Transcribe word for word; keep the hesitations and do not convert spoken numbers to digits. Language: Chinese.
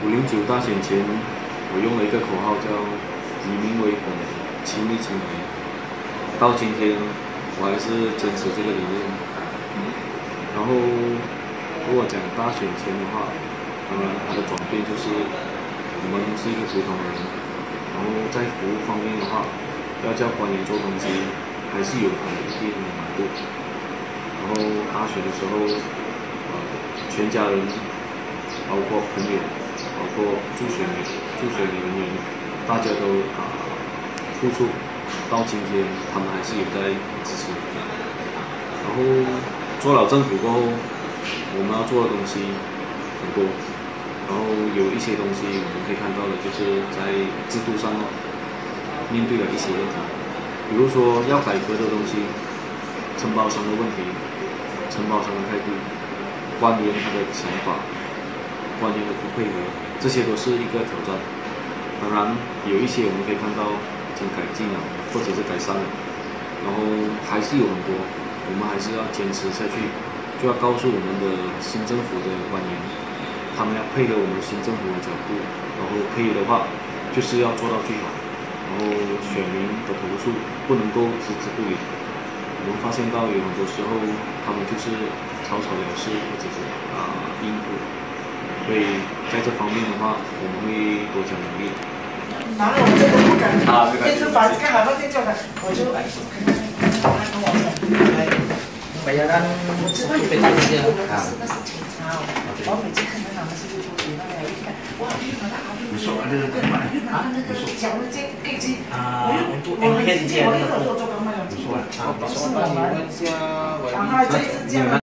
五零九大选前，我用了一个口号叫“以民为本，亲力亲为”。到今天，我还是坚持这个理念。然后，如果讲大选前的话，当然它的转变就是我们是一个普通人，然后在服务方面的话，要叫官员做东西，还是有它的一定的难度。然后大选的时候，呃，全家人，包括朋友，包括助选的助选的人员，大家都啊、呃、付出，到今天他们还是有在支持。然后做了政府过后，我们要做的东西很多，然后有一些东西我们可以看到的，就是在制度上面对了一些问题，比如说要改革的东西，承包商的问题，承包商的态度，官员他的想法，官员的不配合，这些都是一个挑战。当然，有一些我们可以看到已经改进了，或者是改善了，然后还是有很多，我们还是要坚持下去，就要告诉我们的新政府的官员，他们要配合我们新政府的脚步，然后可以的话，就是要做到最好，然后选民的投诉不能够置之不理。我们发现到有很多时候，他们就是草草了事，或者是啊、呃、应付，所以在这方面的话，我们会多加努力。 拿了我这个不敢，一直把看老半天叫他，我就他跟我讲， bayaran 我知道有被那是打这样那是那是警察哦，我每次看到他们是就说那个一看，哇，运了他运了那个运了那个脚的这这这，我又我每次见我一个做做干嘛要做，不是我嘛，然后这一次这样。